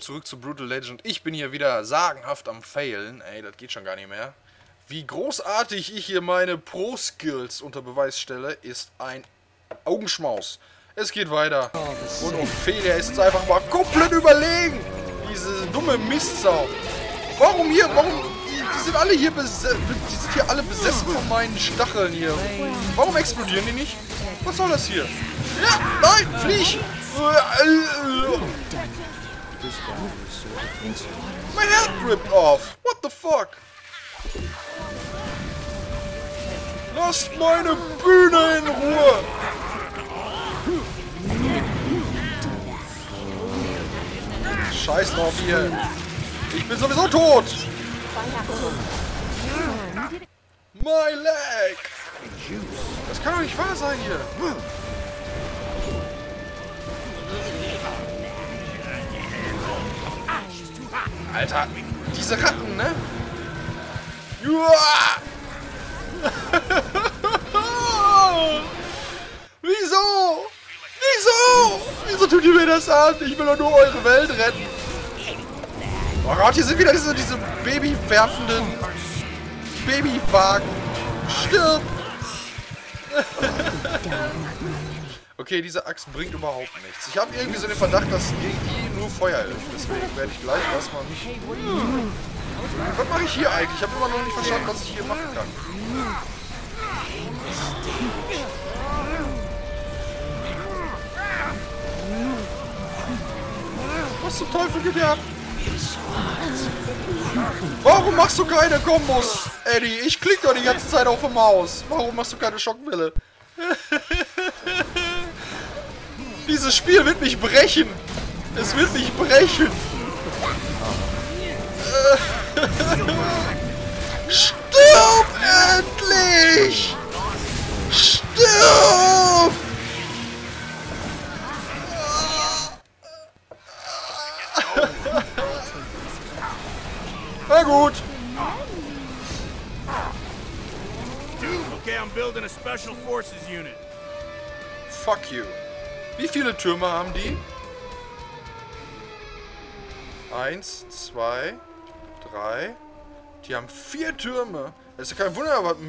zurück zu Brutal Legend. Ich bin hier wieder sagenhaft am Failen. Ey, das geht schon gar nicht mehr. Wie großartig ich hier meine Pro-Skills unter Beweis stelle, ist ein Augenschmaus. Es geht weiter. Und Ophelia ist einfach mal komplett überlegen. Diese dumme Mistsau. Warum hier? Warum? Die sind alle hier besessen. Die sind hier alle besessen von meinen Stacheln hier. Warum explodieren die nicht? Was soll das hier? Ja, nein, flieg! Mein Herz ripped off. What the fuck? Lasst meine Bühne in Ruhe! Scheiß drauf hier. Ich bin sowieso tot. My leg. Das kann doch nicht wahr sein hier. Alter, diese Ratten, ne? Wieso? Wieso? Wieso tut ihr mir das an? Ich will doch nur eure Welt retten. Oh Gott, hier sind wieder diese babywerfenden Babywagen. Stirb! Okay, diese Axt bringt überhaupt nichts. Ich habe irgendwie so den Verdacht, dass gegen die nur Feuer hilft. Deswegen werde ich gleich erstmal mich... Was mache ich hier eigentlich? Ich habe immer noch nicht verstanden, was ich hier machen kann. Was zum Teufel geht hier ab? Warum machst du keine Kombos, Eddie? Ich klick doch die ganze Zeit auf der Maus. Warum machst du keine Schockwelle? Dieses Spiel wird mich brechen. Es wird mich brechen. Stirb endlich! Stirb! Na gut. Okay, I'm building a special forces unit. Fuck you. Wie viele Türme haben die? 1, 2, 3. Die haben 4 Türme. Das ist ja kein Wunder, aber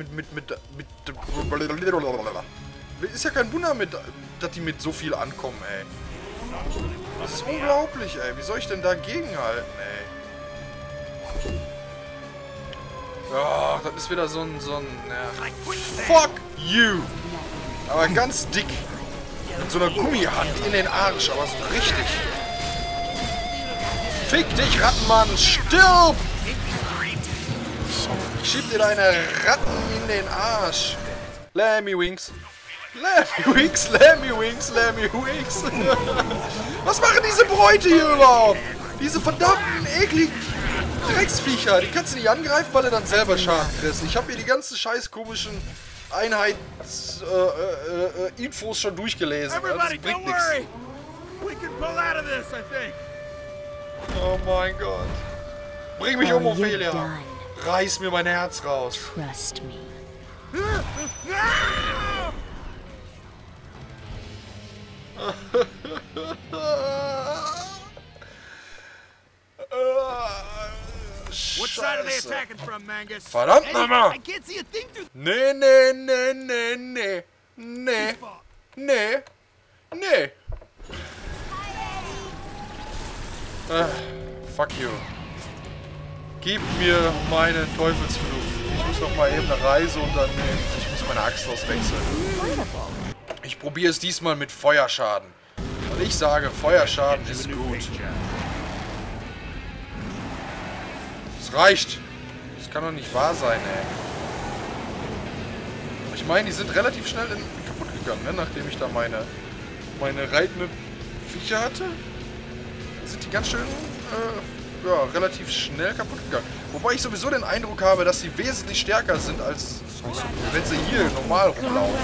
ist ja kein Wunder, dass die mit so viel ankommen, ey. Das ist unglaublich, ey. Wie soll ich denn dagegenhalten, ey? Oh, das ist wieder so ein ja. Fuck you! Aber ganz dick. Mit so einer Gummihand in den Arsch, aber so richtig. Fick dich, Rattenmann! Stirb! Ich schieb dir deine Ratten in den Arsch. Lammy Wings. Lammy Wings, Lammy Wings, Lammy Wings. Was machen diese Bräute hier überhaupt? Diese verdammten, ekligen Drecksviecher. Die kannst du nicht angreifen, weil er dann selber Schaden kriegst. Ich habe hier die ganzen scheiß komischen Infos schon durchgelesen. Also das bringt nichts. Oh mein Gott. Bring mich um, Ophelia. Reiß mir mein Herz raus. Trust me. What side are they attacking from, Mangus? Verdammt nochmal! I can't see a thing through. Nee, nee, nee, nee, nee. Nee. Nee. Nee. Fuck you. Gib mir meine Teufelsfluch. Ich muss noch mal eben eine Reise unternehmen. Ich muss meine Axt auswechseln. Ich probiere es diesmal mit Feuerschaden. Und ich sage, Feuerschaden ist gut. Es reicht. Das kann doch nicht wahr sein, ey. Ich meine, die sind relativ schnell kaputt gegangen, ne? Nachdem ich da meine reitenden Viecher hatte. Sind die ganz schön, ja, relativ schnell kaputt gegangen. Wobei ich sowieso den Eindruck habe, dass sie wesentlich stärker sind, als wenn sie hier normal rumlaufen.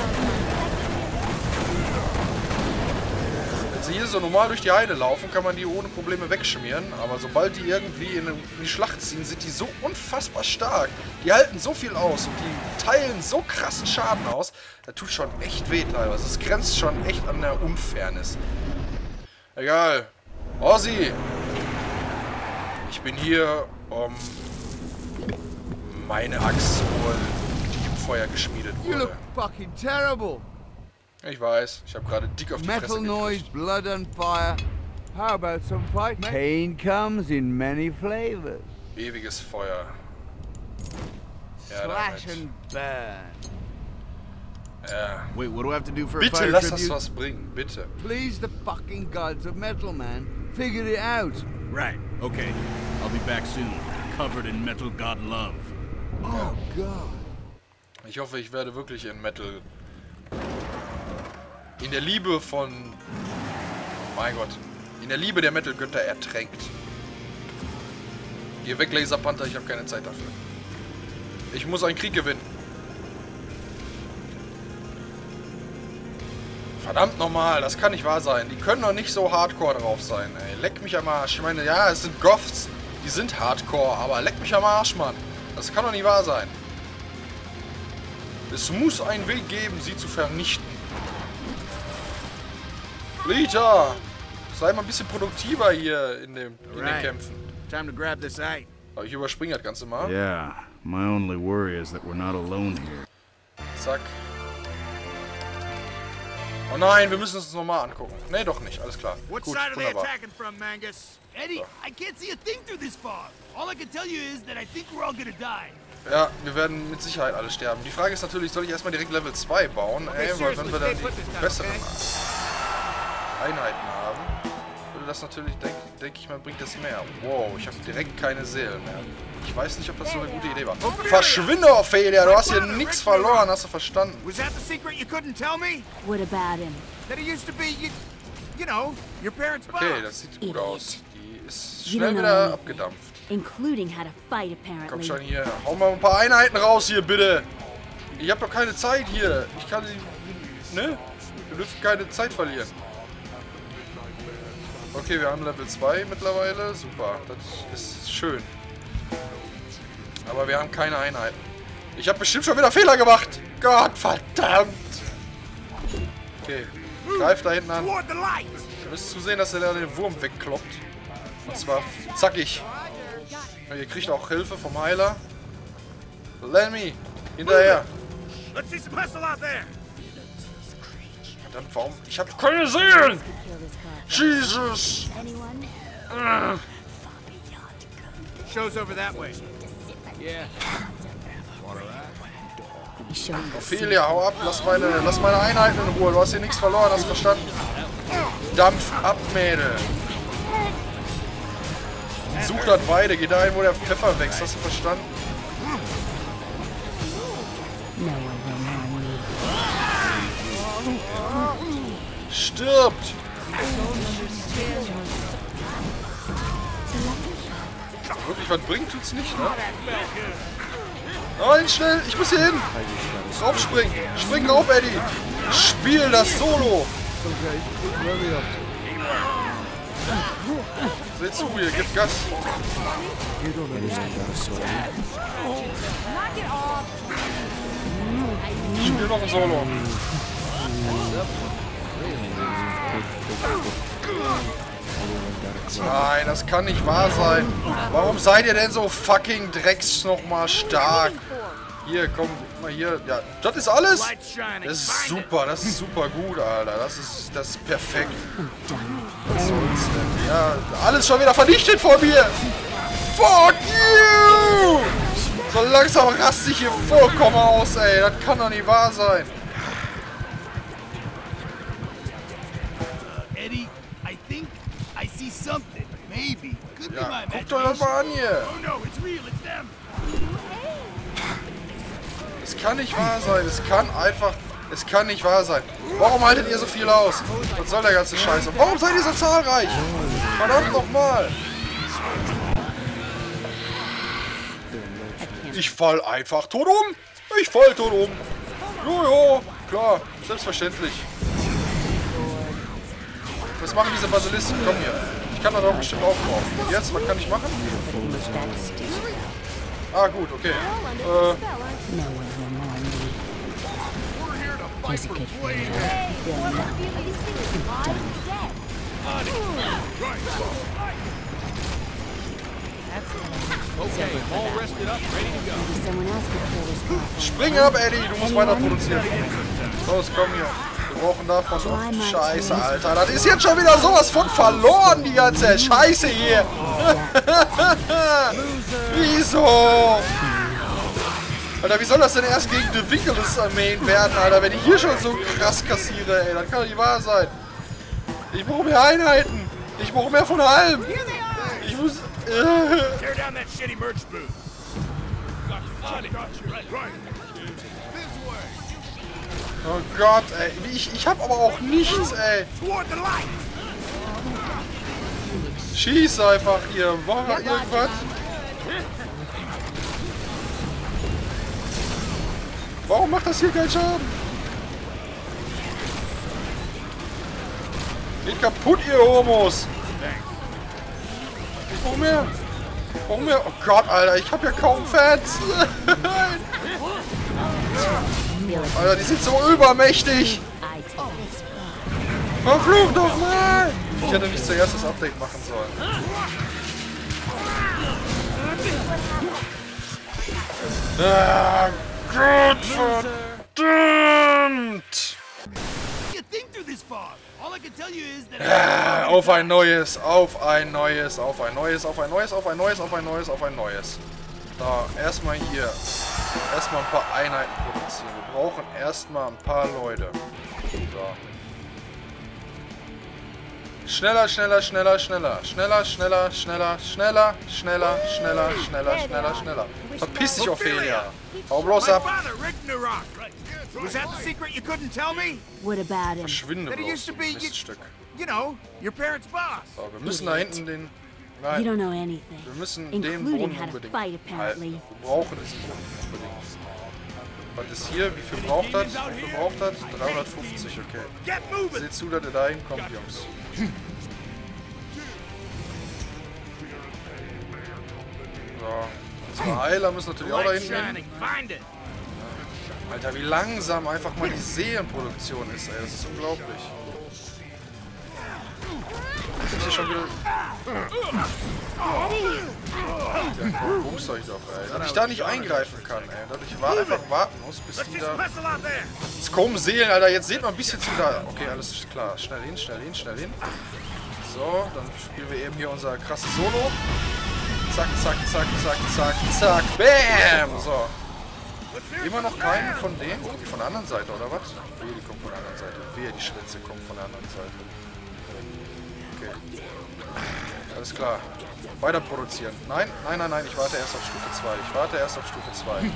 Wenn sie hier so normal durch die Heide laufen, kann man die ohne Probleme wegschmieren. Aber sobald die irgendwie in die Schlacht ziehen, sind die so unfassbar stark. Die halten so viel aus und die teilen so krassen Schaden aus. Das tut schon echt weh teilweise. Das grenzt schon echt an der Unfairness. Egal. Ozzy! Ich bin hier, um meine Axt zu holen, die im Feuer geschmiedet You look wurde. fucking terrible. Ich weiß, ich habe gerade dick auf die Metal Fresse noise, gekriegt. blood and fire. How about some fight? Pain comes in many flavors. Ewiges Feuer. Ja, Slash damit. and burn. Ja. Wait, what do I have to do for a Bitte fire lass das tribute? was bringen, bitte. Please the fucking gods of metal, man. Figure it out. Right, okay. I'll be back soon, covered in metal god love. Oh God. Ich hoffe, ich werde wirklich in Metal... In der Liebe von... Mein Gott. In der Liebe der Metal-Götter ertränkt. Geh weg, Laser Panther, ich habe keine Zeit dafür. Ich muss einen Krieg gewinnen. Verdammt nochmal, das kann nicht wahr sein. Die können doch nicht so hardcore drauf sein, ey. Leck mich am Arsch. Ich meine, ja, es sind Goths. Die sind hardcore, aber leck mich am Arsch, Mann. Das kann doch nicht wahr sein. Es muss einen Weg geben, sie zu vernichten. Lita! Sei mal ein bisschen produktiver hier in den Kämpfen. Time to grab this eye. Aber ich überspringe das Ganze mal. Yeah, my only worry is that we're not alone here. Zack. Oh nein, wir müssen es uns nochmal angucken. Nee, doch nicht. Alles klar. What Gut, side are they wunderbar. attacking from, Mangus? Eddie, I can't see a thing through this fog. All I can tell you is that I think we're all gonna die. Ja, wir werden mit Sicherheit alle sterben. Die Frage ist natürlich, soll ich erstmal direkt Level 2 bauen? Weil wenn wir dann die besseren Einheiten haben, würde das natürlich, denke ich mal, bringt das mehr. Wow, ich habe direkt keine Seelen mehr. Ich weiß nicht, ob das so eine gute Idee war. Verschwinde, Ophelia! Du hast hier nichts verloren, hast du verstanden? Was that the secret you couldn't tell me? What about him? That he used to be, you know, your parents' boss. Okay, das sieht gut aus. Die ist You schnell don't know wieder anything, abgedampft. including how to fight, Komm apparently. schon hier. Hau mal ein paar Einheiten raus hier, bitte. Ich habe doch keine Zeit hier. Ich kann sie... Ne? Wir dürfen keine Zeit verlieren. Okay, wir haben Level 2 mittlerweile. Super. Das ist schön. Aber wir haben keine Einheiten. Ich habe bestimmt schon wieder Fehler gemacht. Gott verdammt. Okay. Greif da hinten an. Toward the light. Ihr müsst zusehen, dass er den Wurm wegkloppt. Und zwar zackig. Ihr kriegt auch Hilfe vom Heiler. Lemmy, hinterher. Let's see some hustle out there. Verdammt, warum? Ich hab keine Seelen! Kill this car. Jesus! Anyone? Show's over that way. He showed me the Ophelia, hau ab, lass meine Einheiten in Ruhe. Du hast hier nichts verloren, hast du verstanden? Dampf ab, Mädel. Such das Weide, geh dahin, wo der Pfeffer wächst, hast du verstanden? No one will harm me. Stirbt! Wirklich, was bringt, tut's nicht, ne? Nein, schnell, ich muss hier hin! Raufspringen! Spring rauf, Eddie! Spiel das Solo! Seht zu, ihr gebt Gas! Ich spiel noch ein Solo! Nein, das kann nicht wahr sein. Warum seid ihr denn so fucking drecks nochmal stark? Hier, komm, guck mal hier. Ja, das ist alles? Light's shining. Das ist Find it. super, das ist super gut, Alter. Das ist perfekt. Was soll's denn? Ja, alles schon wieder vernichtet von mir. Fuck you! So langsam raste ich hier vollkommen aus, ey. Das kann doch nicht wahr sein. Eddie, I think I see something. Maybe. Could be my Ja, guckt euch das imagination. mal an hier. Oh no, it's real, it's them. Es kann nicht wahr sein. Es kann nicht wahr sein. Warum haltet ihr so viel aus? Was soll der ganze Scheiß? Und warum seid ihr so zahlreich? Verdammt nochmal. Ich fall einfach tot um. Ich fall tot um. Jojo, klar, selbstverständlich. Was machen diese Basilisten? Komm hier. Ich kann da doch bestimmt aufbrauchen. Jetzt, was kann ich machen? Ah, gut, okay. No one will harm me. He's a good friend. Okay, all rested up, ready to go. Maybe someone else could fill this car. Spring ab, Eddie, du musst weiter produzieren. Los, komm hier. Wir brauchen davon noch. Scheiße, Alter. Das ist jetzt schon wieder sowas von verloren, die ganze Scheiße hier. Wieso? Alter, wie soll das denn erst gegen die Winkelus-Armeen werden, Alter, wenn ich hier schon so krass kassiere, ey? Das kann doch nicht wahr sein. Ich brauche mehr Einheiten. Ich brauche mehr von allem. Ich muss... Tear down that shitty merch booth. Oh Gott, ey. Ich hab aber auch nichts, ey. Schieß einfach hier. Mach mal irgendwas. Warum macht das hier keinen Schaden? Geht kaputt, ihr Homos. Ich brauch mehr. Ich brauch mehr. Oh Gott, Alter. Ich hab ja kaum Fans. Alter, die sind so übermächtig. Verflucht doch mal. Ich hätte nicht zuerst das Update machen sollen. Ah, Gott verdammt. You think through this fog. All I can tell you is that Auf ein neues, auf ein neues, auf ein neues, auf ein neues, auf ein neues, auf ein neues, auf ein neues. Da, erstmal hier. Erstmal ein paar Einheiten produzieren. Wir brauchen erstmal ein paar Leute. So. Schneller, schneller, schneller, schneller. Schneller, schneller, schneller, schneller, schneller, schneller, schneller, schneller, schneller. Verpiss dich, Ophelia. Hau bloß My ab. father, Rick Narok. Was that the secret you couldn't tell me? What about him? Verschwinde That he bloß, used to du be, Miststück. you know, your parents' boss. So, wir müssen da hinten den... You Nein, don't know anything. wir müssen den Including Brunnen how to unbedingt fight, halten. apparently. Wir brauchen diesen Brunnen unbedingt. Was ist hier? Wie viel braucht das? Wie viel braucht das? 350, okay. Get moving. Seht zu, dass ihr da hinkommt, Jungs. So. Unsere Heiler müssen natürlich auch da Light hinten hin. shining. Find it. Alter, wie langsam einfach mal die Serienproduktion ist, ey. Das ist unglaublich. Das ist hier schon wieder... Ja, bumst euch doch, ey. Dass ich da nicht eingreifen kann, ey. Dass ich einfach warten muss, bis Let's die just da... wrestle out there. Jetzt kommen Seelen, Alter. Jetzt seht mal ein bisschen zu da. Okay, alles ist klar. Schnell hin, schnell hin, schnell hin. So, dann spielen wir eben hier unser krasses Solo. Zack, zack, zack, zack, zack, zack. Bam! So. Immer noch keinen von denen? Kommt die von der anderen Seite, oder was? Wehe, die kommt von der anderen Seite. Wehe, die Schwänze kommt von der anderen Seite. Okay. Alles klar. Weiter produzieren. Nein, nein, nein, nein. Ich warte erst auf Stufe 2. Ich warte erst auf Stufe 2.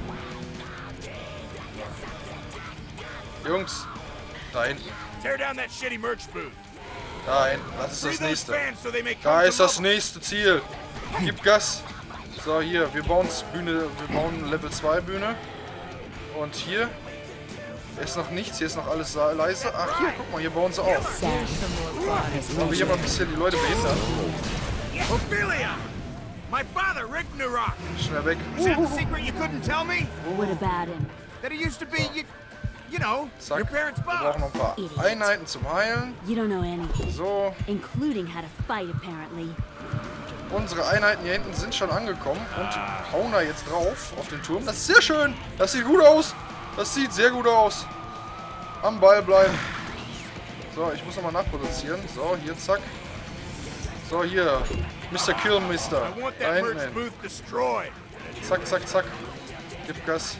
Jungs, da hinten. Tear down that shitty merch booth. Da hinten. Das ist Free das those nächste. fans so they may Da come ist to das Mama. nächste Ziel. Gib Gas. So, hier. Wir bauen Level 2 Bühne. Und hier ist noch nichts. Hier ist noch alles leise. Ach, hier, guck mal. Hier bauen sie auf. Sad. Sollen wir hier mal ein bisschen die Leute behindern? Ophelia! My father, Rick Narok. Schnell weg. Was that the secret you couldn't tell me? What about him? That he used to be, you know, Zack. your parents' Wir boss. brauchen noch ein paar Einheiten zum Heilen. You don't know anything. So, Including how to fight, apparently. unsere Einheiten hier hinten sind schon angekommen und hauen da jetzt drauf auf den Turm. Das ist sehr schön. Das sieht gut aus. Das sieht sehr gut aus. Am Ball bleiben. So, ich muss nochmal nachproduzieren. So, hier, zack. So, hier. Mr. Killmister. I want Da that hinten merch hin. booth destroyed. Zack, zack, zack. Gib Gas.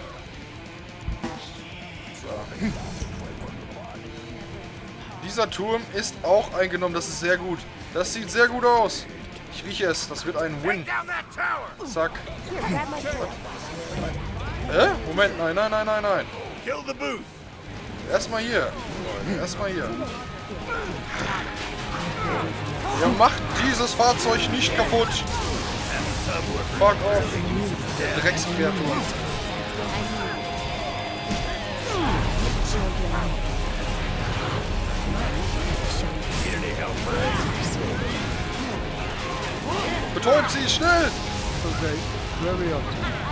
So. Dieser Turm ist auch eingenommen. Das ist sehr gut. Das sieht sehr gut aus. Ich rieche es. Das wird ein Win. Down that tower. Zack. Moment. Nein, nein, nein, nein, nein. Kill the booth. Erstmal hier. Erstmal hier. Ihr macht dieses Fahrzeug nicht kaputt. Fuck off. Der Dreckskreatur. Betäubt sie, schnell! Okay, very up.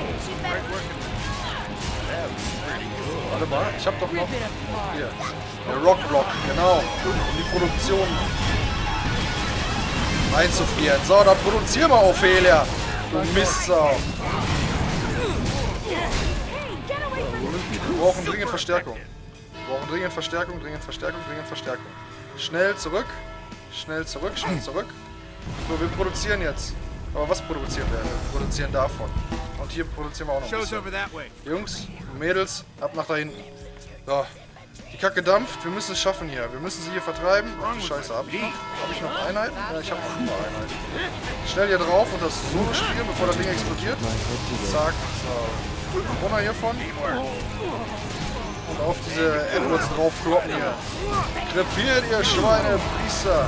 Warte mal, ich hab doch noch... Hier. Der Rockblock, genau. Um die Produktion einzufrieren. So, dann produzieren wir Ophelia. Du Mistsau. Wir brauchen dringend Verstärkung. Wir brauchen dringend Verstärkung, dringend Verstärkung, dringend Verstärkung. Schnell zurück. Schnell zurück, schnell zurück. So, wir produzieren jetzt. Aber was produzieren wir? Wir produzieren davon. Und hier produzieren wir auch noch ein bisschen. Jungs, Mädels, ab nach da hinten. So. Die Kacke dampft, wir müssen es schaffen hier. Wir müssen sie hier vertreiben. Ach, Scheiße, hab ich noch Einheiten? Ja, ich habe noch ein paar Einheiten. Schnell hier drauf und das Solo spielen, bevor das Ding explodiert. Zack, so. Runter hiervon. Und auf diese Edwards drauf kloppen hier. Krepiert, ihr Schweine, Priester.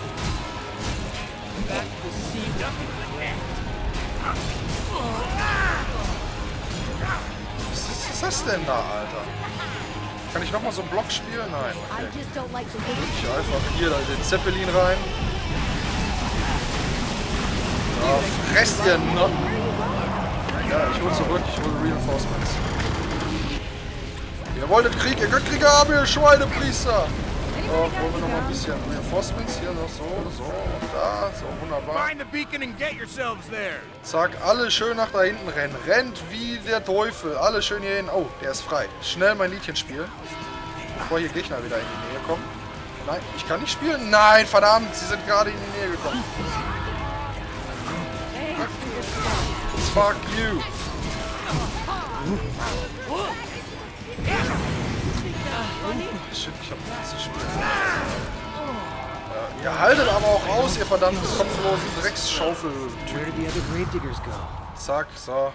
Was ist das denn da, Alter? Kann ich nochmal so einen Block spielen? Nein. Okay. Ich einfach hier den Zeppelin rein. Ja, fresst ihr Noten. Ja, ich hol zurück. Ich hole Reinforcements. Ihr wolltet Krieg, ihr könnt Krieg haben, ihr Schweinepriester. So, wollen wir nochmal ein bisschen Reinforcements hier noch so und da. So, wunderbar. Zack, alle schön nach da hinten rennen. Rennt wie der Teufel. Alle schön hier hin. Oh, der ist frei. Schnell mein Liedchen spielen. Bevor hier Gegner wieder in die Nähe kommen. Nein, ich kann nicht spielen. Nein, verdammt, sie sind gerade in die Nähe gekommen. Fuck you. Shit, ich hab nichts zu spielen. Ja, ihr haltet aber auch aus, ihr verdammten kopflosen Drecksschaufel-Typen. Zack, so.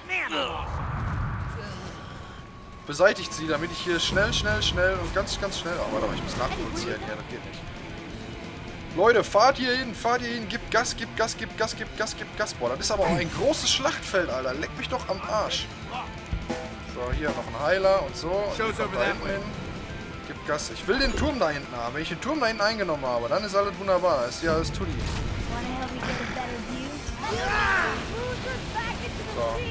Beseitigt sie, damit ich hier schnell und ganz schnell... Oh, warte mal, ich muss nachproduzieren. Ja, das geht nicht. Leute, fahrt hier hin, gebt Gas. Boah, das ist aber auch ein großes Schlachtfeld, Alter. Leck mich doch am Arsch. So, hier noch ein Heiler und so. Und da hinten hin. Gib Gas. Ich will den Turm da hinten haben. Wenn ich den Turm da hinten eingenommen habe, dann ist alles wunderbar. Ist ja alles Tutti. So.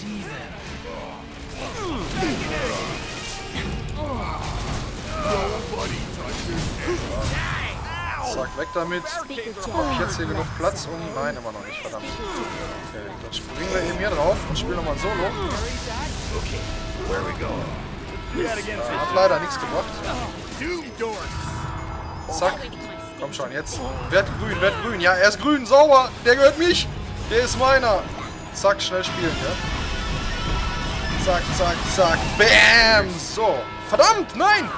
Zack, weg damit. Habe ich jetzt hier genug Platz? Nein, immer noch nicht, verdammt. Okay, dann springen wir eben hier drauf und spielen nochmal ein Solo. Hat leider nichts gebracht. Zack. Komm schon, jetzt. Werd grün. Ja, er ist grün, sauber. Der gehört mich. Der ist meiner. Zack, schnell spielen, ja. Zack. Bam. So. Verdammt, nein.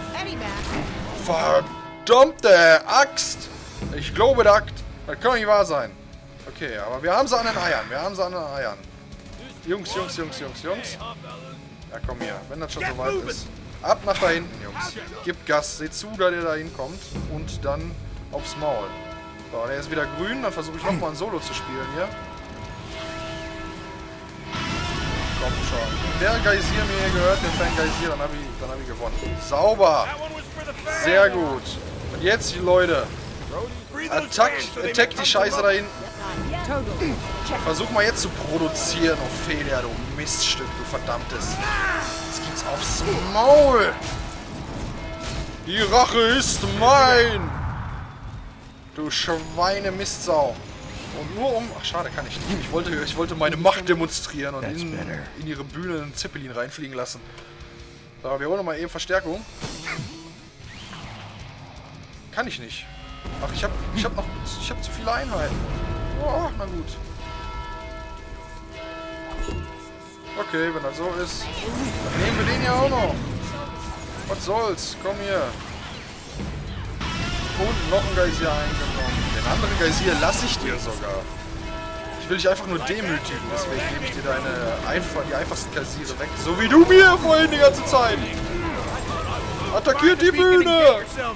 Verdammte Axt. Ich glaube, das kann nicht wahr sein. Okay, aber wir haben sie an den Eiern. Jungs. Ja, komm hier. Wenn das schon so weit ist. Ab nach da hinten, Jungs. Gib Gas. Seht zu, dass ihr da hinkommt. Und dann aufs Maul. So, der ist wieder grün. Dann versuche ich nochmal ein Solo zu spielen hier. Komm schon. Wenn der Geysir mir hier gehört, der Fan Geysir, dann hab ich gewonnen. Sauber. Sehr gut. Und jetzt, Leute. Attack die Scheiße da hinten. Versuch mal jetzt zu produzieren, Ophelia, du Miststück, du verdammtes. Jetzt gibt's aufs Maul. Die Rache ist mein. Du Schweine-Mistsau. Und nur um... Ach, schade, kann ich nicht. Ich wollte meine Macht demonstrieren und in ihre Bühne einen Zeppelin reinfliegen lassen. So, wir holen noch mal eben Verstärkung. Kann ich nicht. Ach, ich hab zu viele Einheiten. Oh, na gut. Okay, wenn das so ist, dann nehmen wir den ja auch noch. Was soll's? Komm hier. Und noch ein Geysir eingenommen. Den anderen Geysir lasse ich dir sogar. Ich will dich einfach nur demütigen, deswegen gebe ich dir die einfachsten Geysire weg. So wie du mir vorhin die ganze Zeit. Attackiert die Bühne!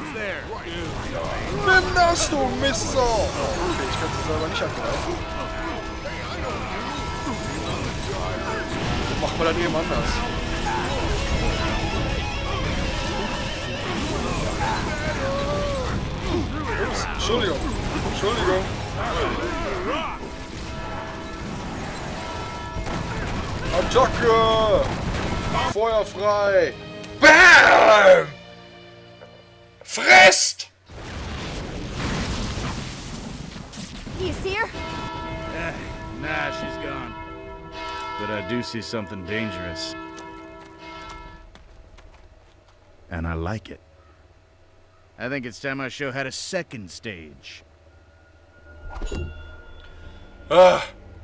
Nimm das, du Mistsau! Okay, ich kann sie selber nicht angreifen. Macht man das eben anders. Ups, Entschuldigung. Attacke! Feuer frei! Bam! Fresst! Do you see her? Nah, she's gone. But I do see something dangerous. And I like it. I think it's time our show had a second stage. Wir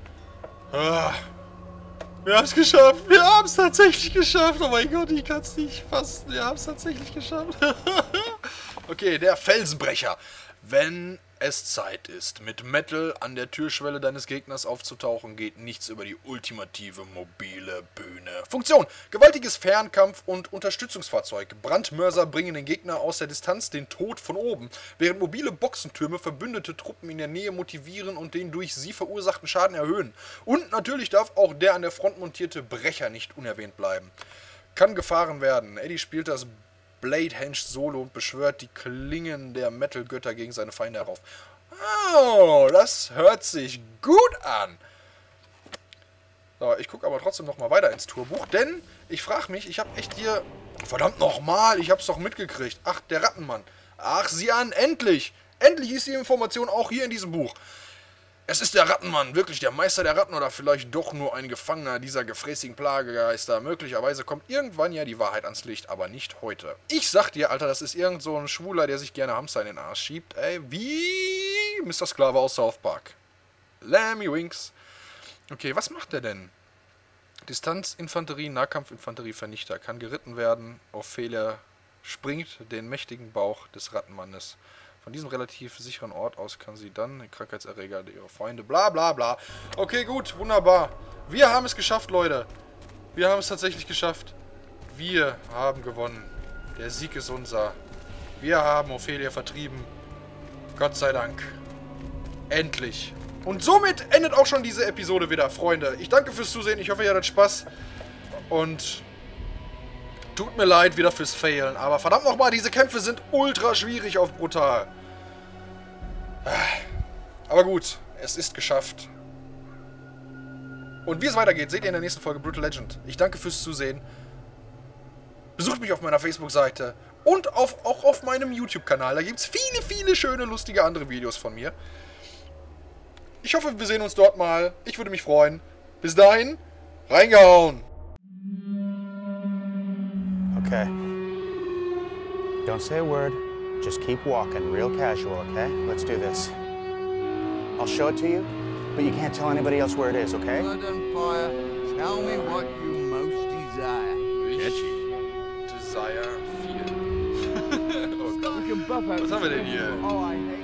haben es geschafft. Wir haben es tatsächlich geschafft. Oh mein Gott, ich kann es nicht fassen. Wir haben es tatsächlich geschafft. Okay, der Felsenbrecher. Wenn es Zeit ist, mit Metal an der Türschwelle deines Gegners aufzutauchen, geht nichts über die ultimative mobile Bühne. Funktion: gewaltiges Fernkampf- und Unterstützungsfahrzeug. Brandmörser bringen den Gegner aus der Distanz den Tod von oben, während mobile Boxentürme verbündete Truppen in der Nähe motivieren und den durch sie verursachten Schaden erhöhen. Und natürlich darf auch der an der Front montierte Brecher nicht unerwähnt bleiben. Kann gefahren werden. Eddie spielt das Bladehenge Solo und beschwört die Klingen der Metal-Götter gegen seine Feinde herauf. Oh, das hört sich gut an. So, ich gucke aber trotzdem nochmal weiter ins Tourbuch, denn ich frage mich, ich habe echt hier... Verdammt nochmal, ich habe es doch mitgekriegt. Ach, der Rattenmann. Ach, sieh an, endlich. Endlich ist die Information auch hier in diesem Buch. Es ist der Rattenmann, wirklich der Meister der Ratten oder vielleicht doch nur ein Gefangener dieser gefräßigen Plagegeister. Möglicherweise kommt irgendwann ja die Wahrheit ans Licht, aber nicht heute. Ich sag dir, Alter, das ist irgend so ein Schwuler, der sich gerne Hamster in den Arsch schiebt. Ey, wie Mr. Sklave aus South Park. Lammy Winks. Okay, was macht der denn? Distanzinfanterie, Nahkampfinfanterie, Vernichter. Kann geritten werden. Ophelia springt den mächtigen Bauch des Rattenmannes. Von diesem relativ sicheren Ort aus kann sie dann den Krankheitserreger ihrer Freunde, bla bla bla. Okay, gut, wunderbar. Wir haben es geschafft, Leute. Wir haben es tatsächlich geschafft. Wir haben gewonnen. Der Sieg ist unser. Wir haben Ophelia vertrieben. Gott sei Dank. Endlich. Und somit endet auch schon diese Episode wieder, Freunde. Ich danke fürs Zusehen. Ich hoffe, ihr hattet Spaß. Und... tut mir leid wieder fürs Failen, aber verdammt nochmal, diese Kämpfe sind ultra schwierig auf brutal. Aber gut, es ist geschafft. Und wie es weitergeht, seht ihr in der nächsten Folge Brutal Legend. Ich danke fürs Zusehen. Besucht mich auf meiner Facebook-Seite und auch auf meinem YouTube-Kanal. Da gibt es viele, viele schöne, lustige andere Videos von mir. Ich hoffe, wir sehen uns dort mal. Ich würde mich freuen. Bis dahin, reingehauen! Okay. Don't say a word. Just keep walking, real casual, okay? Let's do this. I'll show it to you, but you can't tell anybody else where it is, okay? Blood and fire, tell me what you most desire. Desire 4. Oh Gott. We can buff out. Was haben wir denn hier? Oh, I hate